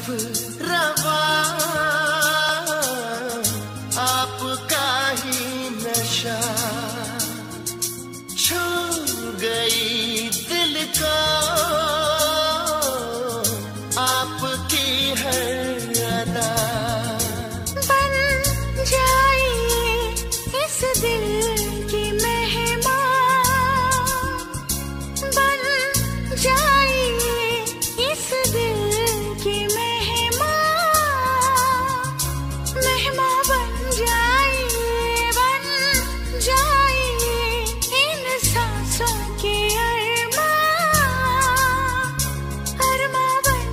रवा, आपका ही नशा छू गई दिल को, आपकी हर अदा बन जाइए इस दिल की मेहमान, बन जाइए इस दिल की मेहमान, मेहमान बन जाइए इन सांसों की अरमान, अरमान बन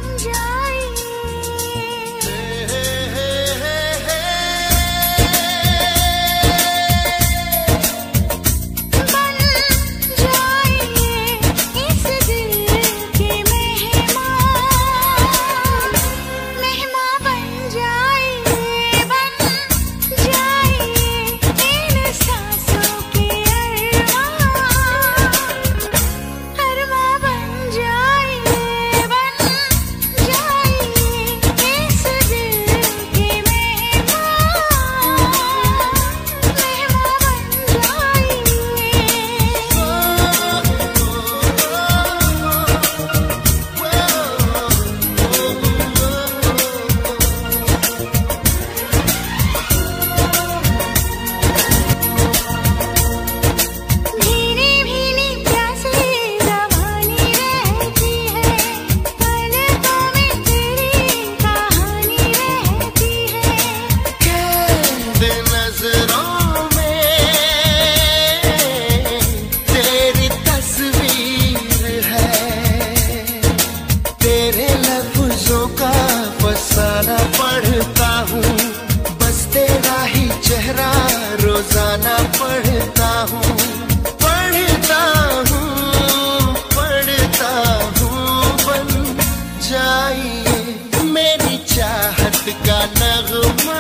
पढ़ता हूँ, बस तेरा ही चेहरा रोजाना पढ़ता हूँ, पढ़ता हूँ, पढ़ता हूँ। बन जाइए मेरी चाहत का नगमा,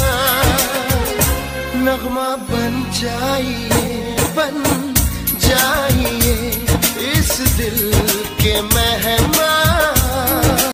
नगमा बन जाइए इस दिल के मेहमान।